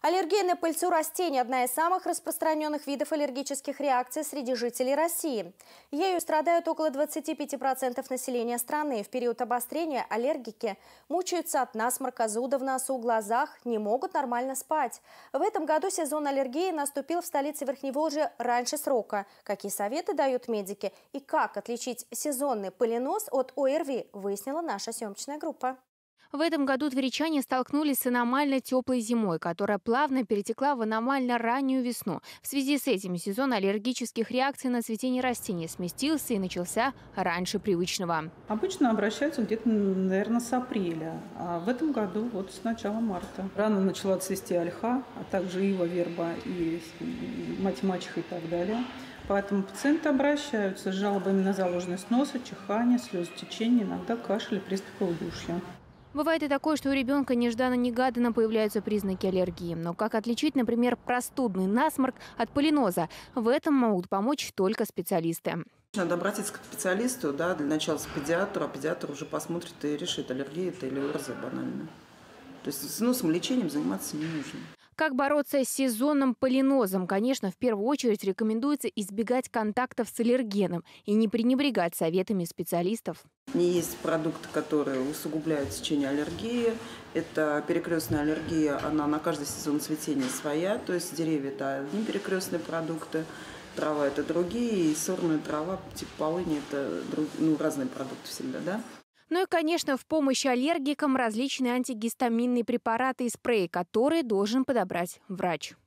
Аллергия на пыльцу растений – одна из самых распространенных видов аллергических реакций среди жителей России. Ею страдают около 25% населения страны. В период обострения аллергики мучаются от насморка, зуда в носу, глазах, не могут нормально спать. В этом году сезон аллергии наступил в столице Верхневолжья раньше срока. Какие советы дают медики и как отличить сезонный пыленос от ОРВИ, выяснила наша съемочная группа. В этом году тверичане столкнулись с аномально теплой зимой, которая плавно перетекла в аномально раннюю весну. В связи с этим сезон аллергических реакций на цветение растений сместился и начался раньше привычного. Обычно обращаются где-то, наверное, с апреля, а в этом году вот с начала марта. Рано начала цвести ольха, а также ива, верба и мать-мачеха и так далее. Поэтому пациенты обращаются с жалобами на заложенность носа, чихание, слезотечение, иногда кашель и приступы удушья. Бывает и такое, что у ребенка нежданно-негаданно появляются признаки аллергии. Но как отличить, например, простудный насморк от пыленоза? В этом могут помочь только специалисты. Надо обратиться к специалисту, для начала к педиатру, а педиатр уже посмотрит и решит, аллергия это или ОРЗ банально. То есть сносом, лечением заниматься не нужно. Как бороться с сезонным пыленозом? Конечно, в первую очередь рекомендуется избегать контактов с аллергеном и не пренебрегать советами специалистов. Есть продукты, которые усугубляют течение аллергии. Это перекрестная аллергия, она на каждый сезон цветения своя. То есть деревья – это одни перекрестные продукты, трава – это другие, и сорная трава, типа полыни – это разные продукты всегда, да? Ну и, конечно, в помощь аллергикам различные антигистаминные препараты и спреи, которые должен подобрать врач.